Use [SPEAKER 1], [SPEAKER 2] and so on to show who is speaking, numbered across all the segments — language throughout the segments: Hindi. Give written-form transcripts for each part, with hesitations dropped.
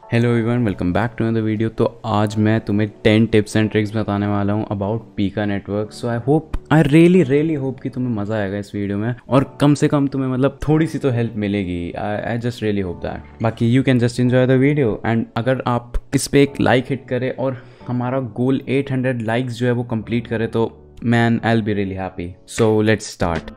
[SPEAKER 1] Hello everyone, welcome back to another video. तो आज मैं तुम्हें 10 टिप्स एंड ट्रिक्स बताने वाला हूँ about Pika network. So I really hope कि तुम्हें मज़ा आएगा इस वीडियो में, और कम से कम तुम्हें मतलब थोड़ी सी तो हेल्प मिलेगी। I just really hope that. बाकी you can just enjoy the video, and अगर आप इस पर एक लाइक हिट करें और हमारा गोल 800 लाइक्स जो है वो कंप्लीट करे तो man I will be really happy. So let's start.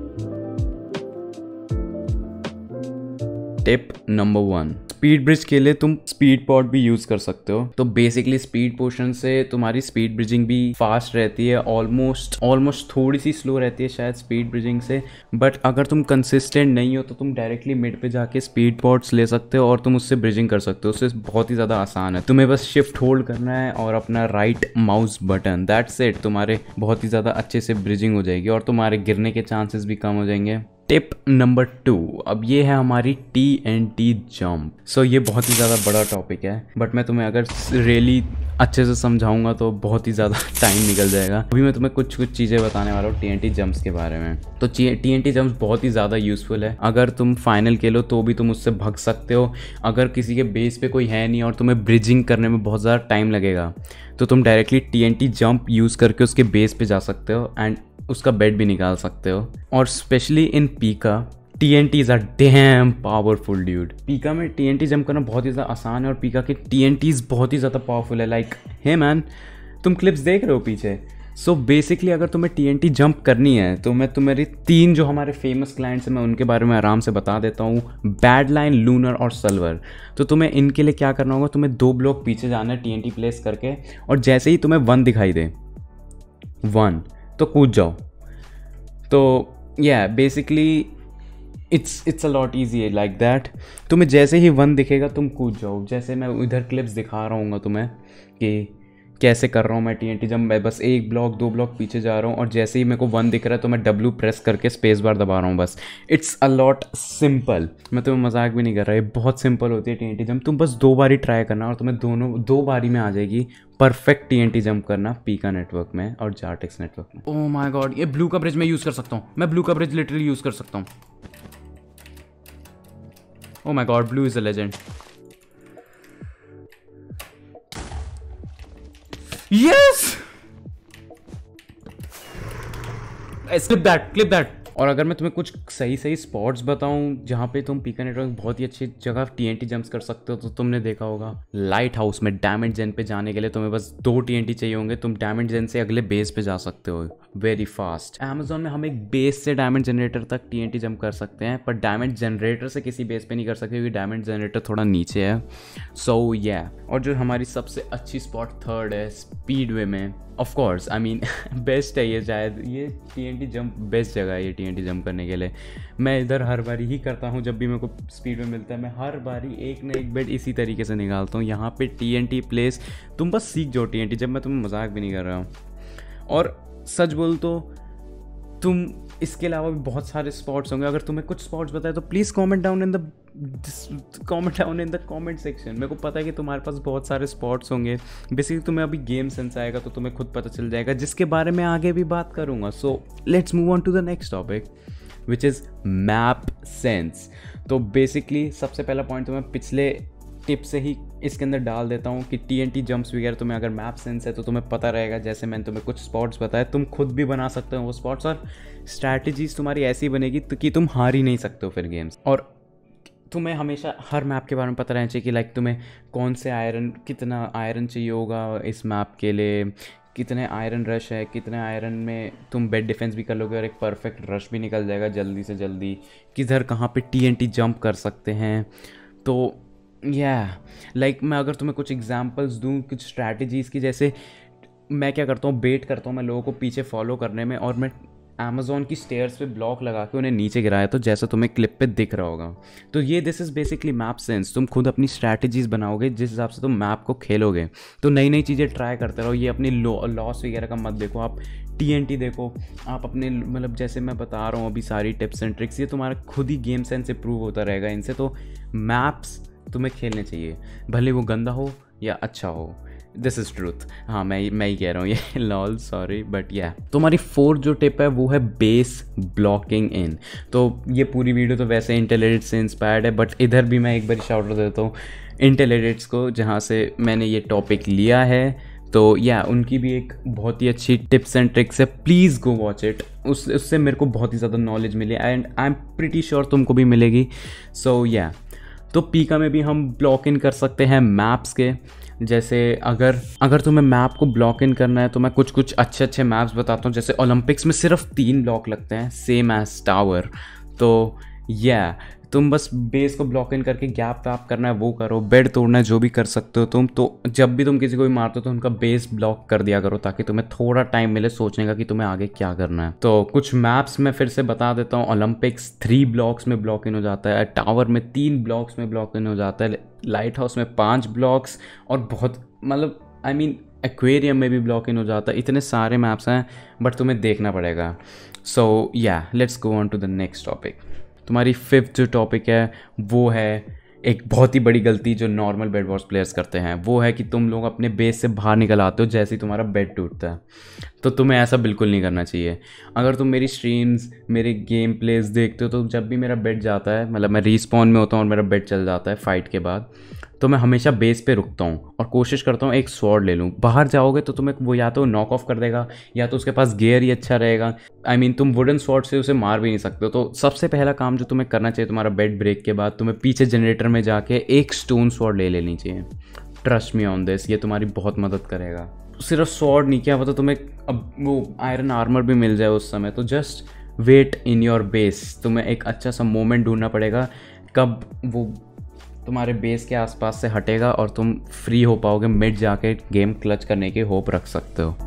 [SPEAKER 1] Tip number 1, speed bridge के लिए तुम स्पीड पॉट भी यूज कर सकते हो। तो बेसिकली स्पीड पोशन से तुम्हारी स्पीड ब्रिजिंग भी फास्ट रहती है, ऑलमोस्ट थोड़ी सी स्लो रहती है शायद स्पीड ब्रिजिंग से। बट अगर तुम कंसिस्टेंट नहीं हो तो तुम डायरेक्टली मिड पे जाके स्पीड पॉट्स ले सकते हो और तुम उससे ब्रिजिंग कर सकते हो। उससे बहुत ही ज़्यादा आसान है, तुम्हें बस शिफ्ट होल्ड करना है और अपना right mouse button, that's it. तुम्हारे बहुत ही ज़्यादा अच्छे से ब्रिजिंग हो जाएगी और तुम्हारे गिरने के चांसेस भी कम हो जाएंगे। टिप नंबर 2, अब ये है हमारी TNT जंप। सो ये बहुत ही ज़्यादा बड़ा टॉपिक है, बट मैं तुम्हें अगर रियली अच्छे से समझाऊंगा तो बहुत ही ज़्यादा टाइम निकल जाएगा। अभी मैं तुम्हें कुछ चीज़ें बताने वाला हूँ TNT जंप्स के बारे में। तो TNT जंप्स बहुत ही ज़्यादा यूज़फुल है। अगर तुम फाइनल खेलो तो भी तुम उससे भाग सकते हो। अगर किसी के बेस पे कोई है नहीं और तुम्हें ब्रिजिंग करने में बहुत ज़्यादा टाइम लगेगा तो तुम डायरेक्टली TNT जंप यूज़ करके उसके बेस पे जा सकते हो एंड उसका बेड भी निकाल सकते हो। और specially in Pika TNTs are damn powerful dude. Pika में TNT जंप करना बहुत ही ज़्यादा आसान है और पीका के TNTs बहुत ही ज़्यादा पावरफुल है। लाइक हे मैन, तुम क्लिप्स देख रहे हो पीछे। सो बेसिकली अगर तुम्हें TNT जंप करनी है तो मैं तुम्हारी 3 जो हमारे फेमस क्लाइंट्स हैं मैं उनके बारे में आराम से बता देता हूँ, बैडलाइन, लूनर और सल्वर। तो तुम्हें इनके लिए क्या करना होगा, तुम्हें 2 ब्लॉक पीछे जाना है TNT प्लेस करके, और जैसे ही तुम्हें 1 दिखाई दे 1 तो कूद जाओ। तो या basically it's a lot easy like that. तुम्हें जैसे ही 1 दिखेगा तुम कूद जाओ। जैसे मैं इधर क्लिप्स दिखा रहा हूँ तुम्हें कि कैसे कर रहा हूँ मैं TNT जब मैं बस 1 ब्लॉक 2 ब्लॉक पीछे जा रहा हूँ और जैसे ही मेरे को 1 दिख रहा है तो मैं W प्रेस करके स्पेस बार दबा रहा हूँ। बस इट्स अ लॉट सिंपल। मैं तुम्हें मजाक भी नहीं कर रहा, ये बहुत सिंपल होती है TNT जंप। तुम बस 2 बार ही ट्राई करना और तुम्हें 2 बारी में आ जाएगी परफेक्ट TNT जंप करना पीका नेटवर्क में और जार्टेक्स नेटवर्क में। ओह माय गॉड, ये ब्लू का ब्रिज मैं यूज़ कर सकता हूँ। मैं ब्लू का ब्रिज लिटरली यूज़ कर सकता हूँ। Oh my god, blue is a legend. Yes! Clip that. और अगर मैं तुम्हें कुछ सही स्पॉट्स बताऊं जहाँ पे तुम पीका नेटवर्क बहुत ही अच्छी जगह TNT जंप्स कर सकते हो, तो तुमने देखा होगा लाइट हाउस में डायमंड जेन पे जाने के लिए तुम्हें बस 2 TNT चाहिए होंगे। तुम डायमंड जेन से अगले बेस पे जा सकते हो वेरी फास्ट। अमेजोन में हम एक बेस से डायमंड जनरेटर तक TNT जंप कर सकते हैं, पर डायमंड जनरेटर से किसी बेस पे नहीं कर सकते क्योंकि डायमंड जनरेटर थोड़ा नीचे है। सो या और जो हमारी सबसे अच्छी स्पॉट 3rd है स्पीडवे में। Of course I mean best है ये, शायद ये TNT जंप बेस्ट जगह है ये TNT जंप करने के लिए। मैं इधर हर बारी ही करता हूँ, जब भी मेरे को स्पीड में मिलता है मैं हर बारी एक ना एक बेड इसी तरीके से निकालता हूँ। यहाँ पे TNT प्लेस तुम बस सीख जाओ TNT, जब मैं तुम्हें मजाक भी नहीं कर रहा हूँ। और सच बोल तो तुम इसके अलावा भी बहुत सारे स्पॉट्स होंगे। अगर तुम्हें कुछ स्पॉट्स बताए तो please comment down in the comment section. मेरे को पता है कि तुम्हारे पास बहुत सारे स्पॉट्स होंगे। बेसिकली तुम्हें अभी गेम सेंस आएगा तो तुम्हें खुद पता चल जाएगा, जिसके बारे में आगे भी बात करूँगा। So let's move on to the next topic which is map sense. तो बेसिकली सबसे पहला पॉइंट तो मैं पिछले टिप से ही इसके अंदर डाल देता हूँ कि TNT जंप्स वगैरह तुम्हें अगर मैप सेंस है तो तुम्हें पता रहेगा। जैसे मैंने तुम्हें कुछ स्पॉट्स बताए, तुम खुद भी बना सकते हो वो स्पॉट्स, और स्ट्रैटेजीज तुम्हारी ऐसी बनेगी कि तुम हार ही नहीं सकते हो फिर गेम्स। और तुम्हें हमेशा हर मैप के बारे में पता रहना चाहिए कि लाइक तुम्हें कौन से कितना आयरन चाहिए होगा इस मैप के लिए, कितने आयरन रश है, कितने आयरन में तुम बेड डिफेंस भी कर लोगे और एक परफेक्ट रश भी निकल जाएगा जल्दी से जल्दी, किधर कहाँ पे TNT जंप कर सकते हैं। तो लाइक मैं अगर तुम्हें कुछ एग्जांपल्स दूं कुछ स्ट्रैटेजीज़ की, जैसे मैं क्या करता हूँ, बेट करता हूँ मैं लोगों को पीछे फॉलो करने में, और मैं अमेज़ॉन की स्टेयर्स पे ब्लॉक लगा के उन्हें नीचे गिराया, तो जैसा तुम्हें क्लिप पे दिख रहा होगा। तो ये this is basically map sense. तुम खुद अपनी स्ट्रैटेजीज़ बनाओगे जिस हिसाब से तुम मैप को खेलोगे। तो नई चीज़ें ट्राई करते रहो। ये अपनी लॉस वगैरह का मत देखो, आप TNT देखो। आप अपने मतलब जैसे मैं बता रहा हूँ अभी सारी टिप्स एंड ट्रिक्स, ये तुम्हारा खुद ही गेम सेंस इंप्रूव होता रहेगा इनसे। तो मैप्स तुम्हें खेलने चाहिए, भले वो गंदा हो या अच्छा हो। This is truth. हाँ, मैं ही कह रहा हूँ ये लॉल, सॉरी, बट या तुम्हारी फोर्थ जो टिप है वो है बेस ब्लॉकिंग इन। तो ये पूरी वीडियो तो वैसे इंटेलिजेंट से इंस्पायर्ड है, बट इधर भी मैं एक बार शाउट आउट देता हूँ इंटेलिजेंट्स को, जहाँ से मैंने ये टॉपिक लिया है। तो या उनकी भी एक बहुत ही अच्छी टिप्स एंड ट्रिक्स है, प्लीज़ गो वॉच इट। उससे मेरे को बहुत ही ज़्यादा नॉलेज मिली and I am pretty sure तुमको भी मिलेगी। सो या तो पीका में भी हम ब्लॉक इन कर सकते हैं मैप्स के। जैसे अगर तुम्हें मैप को ब्लॉक इन करना है तो मैं कुछ अच्छे मैप्स बताता हूँ। जैसे ओलंपिक्स में सिर्फ 3 ब्लॉक लगते हैं, सेम एज टावर। तो या तुम बस बेस को ब्लॉक इन करके गैप वैप करना है वो करो, बेड तोड़ना है जो भी कर सकते हो तुम। तो जब भी तुम किसी को भी मारते हो तो उनका बेस ब्लॉक कर दिया करो, ताकि तुम्हें थोड़ा टाइम मिले सोचने का कि तुम्हें आगे क्या करना है। तो कुछ मैप्स मैं फिर से बता देता हूँ। ओलंपिक्स 3 ब्लॉक्स में ब्लॉक इन हो जाता है, टावर में 3 ब्लॉक्स में ब्लॉक इन हो जाता है, लाइट हाउस में 5 ब्लॉक्स, और बहुत मतलब आई मीन एक्वेरियम में भी ब्लॉक इन हो जाता है। इतने सारे मैप्स हैं, बट तुम्हें देखना पड़ेगा। So yeah let's go on to the next topic. तुम्हारी 5th जो टॉपिक है वो है एक बहुत ही बड़ी गलती जो नॉर्मल बेड वॉर्स प्लेयर्स करते हैं। वो है कि तुम लोग अपने बेस से बाहर निकल आते हो जैसे ही तुम्हारा बेड टूटता है। तो तुम्हें ऐसा बिल्कुल नहीं करना चाहिए। अगर तुम मेरी स्ट्रीम्स, मेरे गेम प्लेस देखते हो, तो जब भी मेरा बेड जाता है, मतलब मैं रीस्पॉन में होता हूँ और मेरा बेड चल जाता है फाइट के बाद, तो मैं हमेशा बेस पे रुकता हूँ और कोशिश करता हूँ एक स्वॉर्ड ले लूँ। बाहर जाओगे तो तुम्हें वो या तो नॉक ऑफ कर देगा या तो उसके पास गियर ही अच्छा रहेगा। आई मीन तुम वुडन स्वॉर्ड से उसे मार भी नहीं सकते हो। तो सबसे पहला काम जो तुम्हें करना चाहिए तुम्हारा बेड ब्रेक के बाद, तुम्हें पीछे जनरेटर में जाके एक स्टोन स्वॉर्ड ले लेनी चाहिए। ट्रस्ट मी ऑन दिस, ये तुम्हारी बहुत मदद करेगा। सिर्फ स्वॉर्ड नहीं, क्या पता तुम्हें अब वो आयरन आर्मर भी मिल जाए उस समय। तो just wait in your base. तुम्हें एक अच्छा सा मोमेंट ढूंढना पड़ेगा कब वो तुम्हारे बेस के आसपास से हटेगा और तुम फ्री हो पाओगे, मिड जाके गेम क्लच करने की होप रख सकते हो।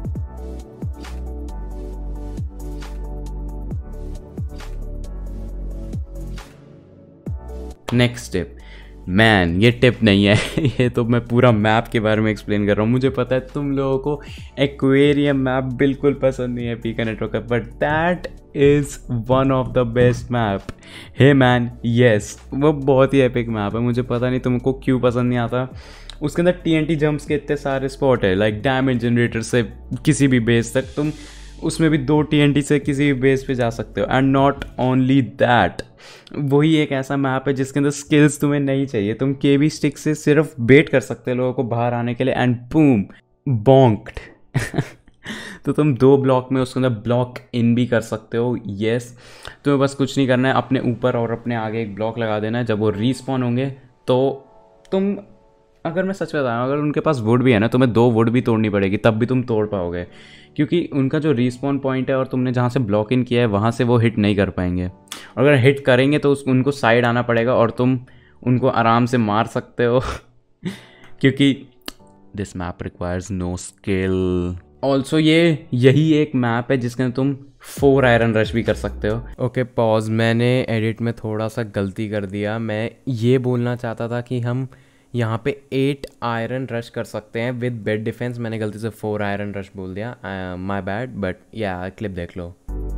[SPEAKER 1] नेक्स्ट टिप, मैन ये टिप नहीं है ये तो मैं पूरा मैप के बारे में एक्सप्लेन कर रहा हूँ। मुझे पता है तुम लोगों को एक्वेरियम मैप बिल्कुल पसंद नहीं है पीका नेटवर्क का, but that is one of the best map. Hey man yes, वो बहुत ही एपिक मैप है। मुझे पता नहीं तुमको क्यों पसंद नहीं आता। उसके अंदर TNT जंप्स के इतने सारे स्पॉट है, लाइक डैमेज जनरेटर से किसी भी बेस तक तुम उसमें भी 2 TNT से किसी भी बेस पे जा सकते हो। एंड नॉट ओनली दैट, वही एक ऐसा मैप है जिसके अंदर स्किल्स तुम्हें नहीं चाहिए। तुम KB स्टिक से सिर्फ वेट कर सकते हो लोगों को बाहर आने के लिए, एंड बूम बॉन्क्ड तो तुम 2 ब्लॉक में उसके अंदर ब्लॉक इन भी कर सकते हो। येस, तुम्हें बस कुछ नहीं करना है, अपने ऊपर और अपने आगे एक ब्लॉक लगा देना है। जब वो रीस्पॉन होंगे तो तुम, अगर मैं सच बताऊँ, अगर उनके पास वुड भी है ना, तुम्हें 2 वुड भी तोड़नी पड़ेगी तब भी तुम तोड़ पाओगे, क्योंकि उनका जो रीस्पॉन पॉइंट है और तुमने जहाँ से ब्लॉक इन किया है वहाँ से वो हिट नहीं कर पाएंगे। और अगर हिट करेंगे तो उनको साइड आना पड़ेगा और तुम उनको आराम से मार सकते हो क्योंकि this map requires no skill. Also यही एक मैप है जिसके अंदर तुम 4 आयरन रश भी कर सकते हो। ओके पॉज, मैंने एडिट में थोड़ा सा गलती कर दिया। मैं ये बोलना चाहता था कि हम यहाँ पे 8 आयरन रश कर सकते हैं विद बेड डिफेंस। मैंने गलती से 4 आयरन रश बोल दिया, my bad, but yeah clip देख लो।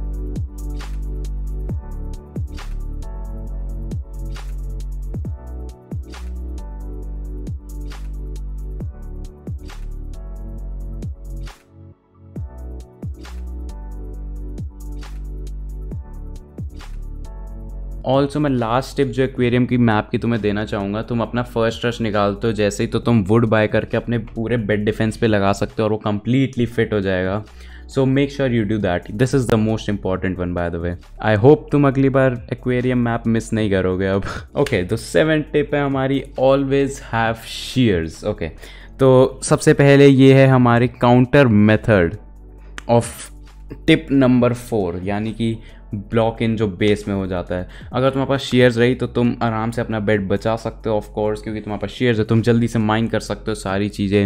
[SPEAKER 1] ऑल्सो मैं लास्ट टिप जो एक्वेरियम की मैप की तुम्हें देना चाहूँगा, तुम अपना फर्स्ट रश निकालते हो जैसे ही तो तुम वुड बाय करके अपने पूरे बेड डिफेंस पे लगा सकते हो और वो कम्प्लीटली फिट हो जाएगा। So make sure you do that, this is the most important one by the way. I hope तुम अगली बार एक्वेरियम मैप मिस नहीं करोगे अब। ओके, तो 7th टिप है हमारी, ऑलवेज हैव शीयर्स। ओके, तो सबसे पहले ये है हमारी counter method of tip number 4, यानी कि ब्लॉक इन जो बेस में हो जाता है। अगर तुम्हारे पास शेयर्स रही तो तुम आराम से अपना बेड बचा सकते हो, ऑफ कोर्स, क्योंकि तुम्हारे पास शेयर्स है, तुम जल्दी से माइन कर सकते हो सारी चीज़ें।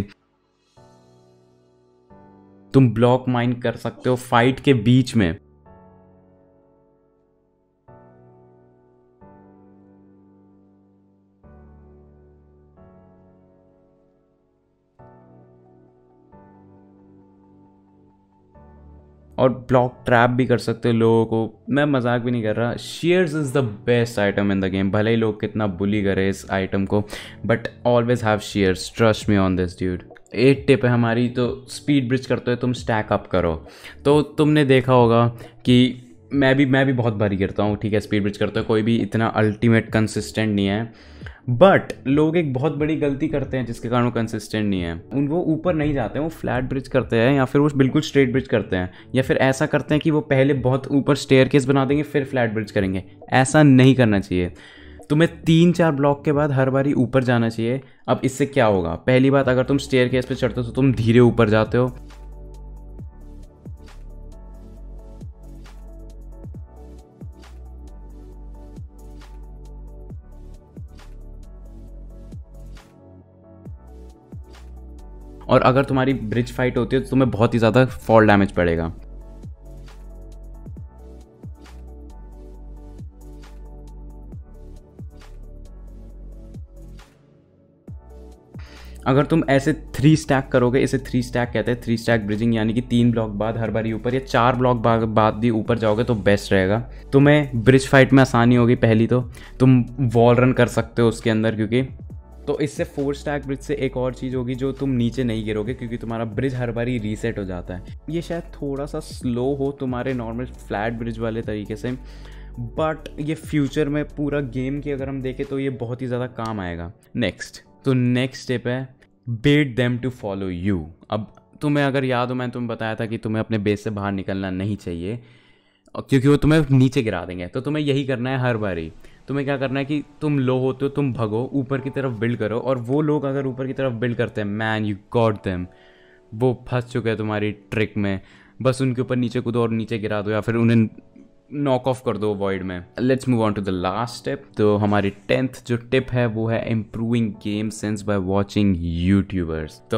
[SPEAKER 1] तुम ब्लॉक माइन कर सकते हो फाइट के बीच में। और ब्लॉक ट्रैप भी कर सकते हो लोगों को। मैं मजाक भी नहीं कर रहा, shears is the best item in the game. भले ही लोग कितना बुली करे इस आइटम को, but always have shears, trust me on this dude. 8 टिप है हमारी, तो स्पीड ब्रिज करते हुए तुम स्टैक अप करो। तो तुमने देखा होगा कि मैं भी बहुत बारी करता हूँ, ठीक है, स्पीड ब्रिज करते हुए, कोई भी इतना अल्टीमेट कंसिस्टेंट नहीं है। बट लोग एक बहुत बड़ी गलती करते हैं जिसके कारण वो कंसिस्टेंट नहीं है, वो ऊपर नहीं जाते हैं, वो फ्लैट ब्रिज करते हैं या फिर वो बिल्कुल स्ट्रेट ब्रिज करते हैं, या फिर ऐसा करते हैं कि वो पहले बहुत ऊपर स्टेयरकेस बना देंगे फिर फ्लैट ब्रिज करेंगे। ऐसा नहीं करना चाहिए। तुम्हें 3-4 ब्लॉक के बाद हर बारी ऊपर जाना चाहिए। अब इससे क्या होगा, पहली बात, अगर तुम स्टेयरकेस पे चढ़ते हो तो तुम धीरे ऊपर जाते हो, और अगर तुम्हारी ब्रिज फाइट होती है तो तुम्हें बहुत ही ज़्यादा फॉल डैमेज पड़ेगा। अगर तुम ऐसे 3 स्टैक करोगे, इसे 3 स्टैक कहते हैं, 3 स्टैक ब्रिजिंग, यानी कि 3 ब्लॉक बाद हर बारी ऊपर, या 4 ब्लॉक बाद भी ऊपर जाओगे तो बेस्ट रहेगा। तुम्हें ब्रिज फाइट में आसानी होगी। पहली तो तुम वॉल रन कर सकते हो उसके अंदर, क्योंकि तो इससे 4 स्टैक ब्रिज से एक और चीज़ होगी, जो तुम नीचे नहीं गिरोगे क्योंकि तुम्हारा ब्रिज हर बारी रीसेट हो जाता है। ये शायद थोड़ा सा स्लो हो तुम्हारे नॉर्मल फ्लैट ब्रिज वाले तरीके से, बट ये फ्यूचर में पूरा गेम की अगर हम देखें तो ये बहुत ही ज़्यादा काम आएगा। नेक्स्ट स्टेप है bait them to follow you. अब तुम्हें अगर याद हो, मैंने तुम्हें बताया था कि तुम्हें अपने बेस से बाहर निकलना नहीं चाहिए क्योंकि वो तुम्हें नीचे गिरा देंगे। तो तुम्हें यही करना है हर बारी। तुम्हें क्या करना है कि तुम लो होते हो, तुम भगो, ऊपर की तरफ बिल्ड करो, और वो लोग अगर ऊपर की तरफ बिल्ड करते हैं, मैन यू गॉट देम, वो फंस चुके हैं तुम्हारी ट्रिक में, बस उनके ऊपर नीचे कूदो और नीचे गिरा दो, या फिर उन्हें नॉक ऑफ कर दो वॉइड में। Let's move on to the last step. तो हमारी 10th जो टिप है वो है improving game sense by watching YouTubers. तो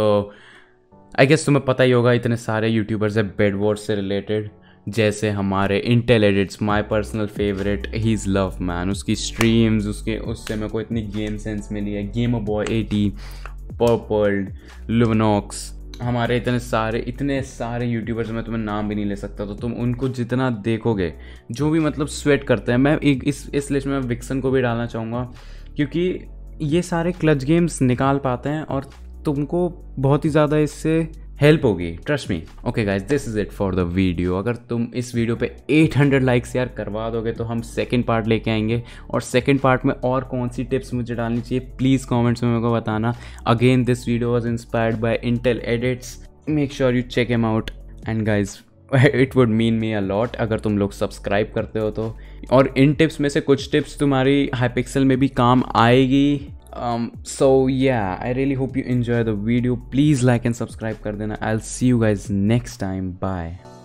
[SPEAKER 1] आई गेस तुम्हें पता ही होगा, इतने सारे यूट्यूबर्स है बेड वॉर्स से रिलेटेड, जैसे हमारे Intel Edits, my personal favourite, he is love man, उसकी स्ट्रीम्स, उससे मेरे को इतनी गेम सेंस मिली है। गेम बॉय 80, पर्पल, लुवनॉक्स, हमारे इतने सारे यूट्यूबर्स, मैं तुम्हें नाम भी नहीं ले सकता। तो तुम उनको जितना देखोगे, जो भी मतलब स्वेट करते हैं, मैं एक इस लिस्ट में विक्सन को भी डालना चाहूँगा, क्योंकि ये सारे क्लच गेम्स निकाल पाते हैं और तुमको बहुत ही ज़्यादा इससे हेल्प होगी, trust me. Okay guys, this is it for the video. अगर तुम इस वीडियो पे 800 लाइक्स यार करवा दोगे तो हम सेकंड पार्ट लेके आएंगे, और सेकंड पार्ट में और कौन सी टिप्स मुझे डालनी चाहिए प्लीज़ कमेंट्स में मेरे को बताना। Again this video was inspired by Intel Edits, make sure you check him out, and guys it would mean me a lot अगर तुम लोग सब्सक्राइब करते हो तो। और इन टिप्स में से कुछ टिप्स तुम्हारी हाइपिक्सल में भी काम आएगी। So yeah, I really hope you enjoy the video. Please like and subscribe kar dena. I'll see you guys next time. Bye.